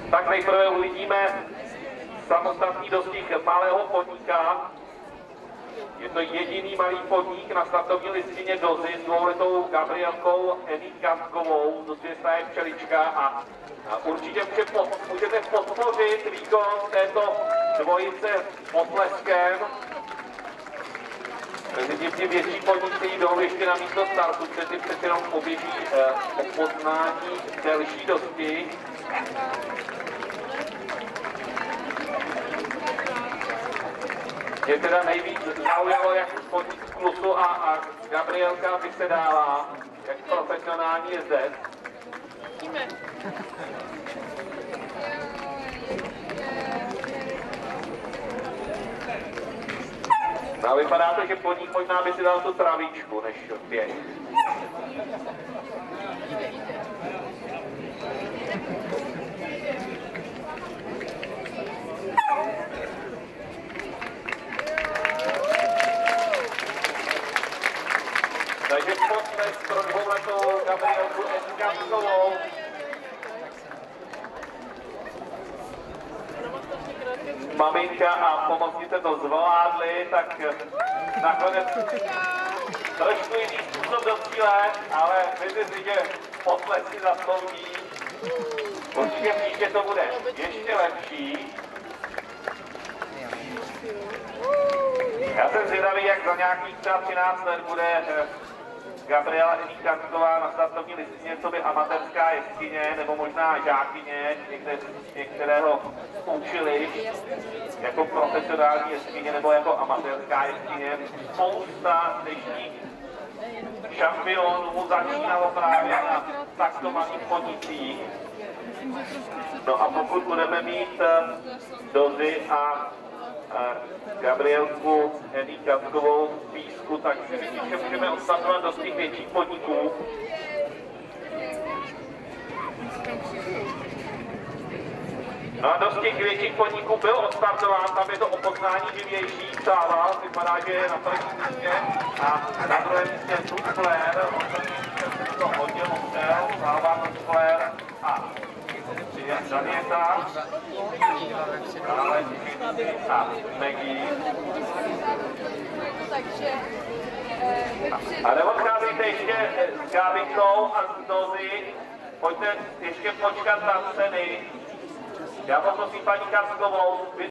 Tak nejprve uvidíme samostatný dostih malého podníka. Je to jediný malý podník na startovní listině Dozy s dvouletou Gabrielkou Enikatkovou, do svěsta je včelička a určitě můžete podpořit výkon této dvojice potleskem. Mezi tím větší podníci jdou ještě na místo startu, protože přeci jenom poběží o poznání delší dosti. Mě teda nejvíc zaujalo, jak podník z klusu a Gabrielka vysedává, jak profesionální jezdec. No, vypadá to, že podník možná by si dal tu travičku, než běh. Takže potlesk pro dvouletou Gabrielku Enikatkovou. Maminka a pomocnice to zvládly, tak nakonec trošku jiný způsob do cíle, ale myslím si, že potlesk si zaslouží. Určitě příště to bude ještě lepší. Já jsem zvědavý, jak za nějakých třeba 13 let bude Gabriela Enikatková na startovní listině, co by amatérská jeskyně, nebo možná žákyně některého učili jako profesionální jeskyně nebo jako amatérská jeskyně. Spousta dnešních šampionů začínalo právě na takto malých podnicích. No a pokud budeme mít Dozy a Gabrielku Enikatkovou v písku, tak si myslím, že můžeme odstartovat do těch větších podniků. No a dost těch větších podniků byl odstartován, tam je to o poznání živější. Sával, vypadá, že je na prvním místě a na druhém místě Tuxler, to hodně musel, Sával, Tuxler a Danieta, dále a Maggie. A neodcházejte ještě s Gábinkou a s Dozy, pojďte ještě počkat na ceny. Já poprosím paní Karskovou.